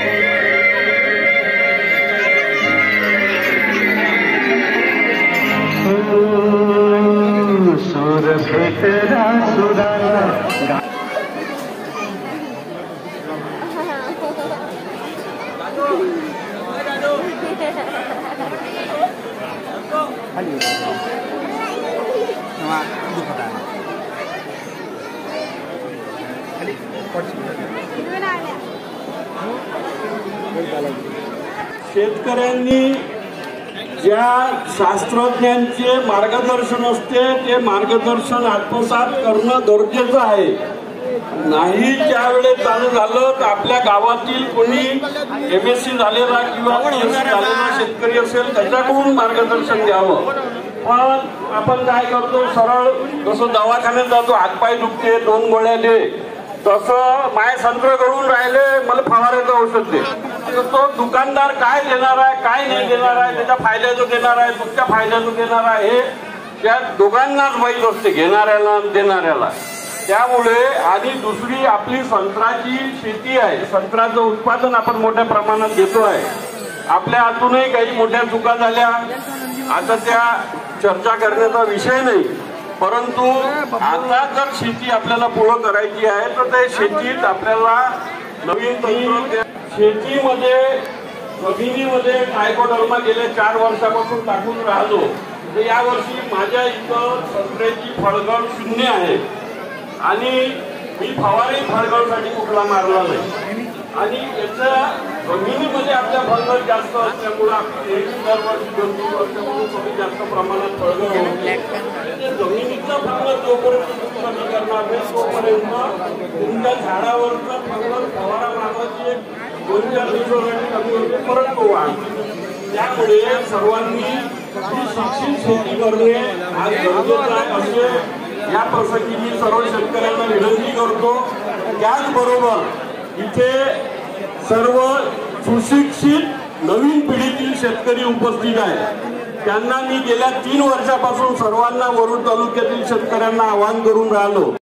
शेतकऱ्यांनी ज्या शास्त्रज्ञांचे मार्गदर्शन असते ते मार्गदर्शन आत्मसात करणं गरजेचं आहे. नाही त्यावेळेस चालू झालं तर आपल्या गावातील कोणी MSc झालेला किंवा PhD झालेला शेतकरी असेल त्याच्याकडून मार्गदर्शन घ्यावं. पण आपण काय करतो, सरळ जसं दवाखान्यात जातो, हातपाय दुखते 2 गोळ्या दे, तसं माय संत्र गळून राहिले मला फवारायचं औषध दे. तो दुकानदार काय देणार आहे काय नाही देणार आहे, त्याच्या फायद्याचं देणार आहे तुमच्या फायद्याचं देणार आहे हे त्या दोघांनाच माहीत असते, घेणाऱ्याला देणाऱ्याला. त्यामुळे आणि दुसरी आपली संत्र्याची शेती आहे, संत्र्याचं उत्पादन आपण मोठ्या प्रमाणात घेतो आहे. आपल्या हातूनही काही मोठ्या चुका झाल्या, आता त्या चर्चा करण्याचा विषय नाही. परंतु आता जर शेती आपल्याला पुढं करायची आहे तर त्या शेतीत आपल्याला नवीन तंत्र, शेतीमध्ये जमिनीमध्ये ट्रायकोडर्मा गेल्या 4 वर्षापासून टाकून राहिलो. तर यावर्षी माझ्या इथं संत्र्याची फळगळ 0 आहे आणि मी फवारही फळगळसाठी कुठला मारला नाही. आणि याच्या जमिनीमध्ये आपल्या फळगळ जास्त असल्यामुळे आपली दरवर्षी 2-3 वर्षापासून कमी जास्त प्रमाणात फळगळ होते. जमिनीचा फळगळ जोपर्यंत कमी करणार नाही तोपर्यंत तुमच्या झाडावरचा फळगळ फवारा मारण्याची 2-4 दिवसासाठी कमी होते, परत तो वाढतो. त्यामुळे सर्वांनी ही शिक्षित शेती करणे आज गरजेचं आहे असे या प्रसंगी मी सर्व शेतकऱ्यांना विनंती करतो. त्याचबरोबर इथे सर्व सुशिक्षित नवीन पिढीतील शेतकरी उपस्थित आहे. त्यांना मी गेल्या 3 वर्षापासून सर्वांना वरुड तालुक्यातील शेतकऱ्यांना आवाहन करून राहिलो.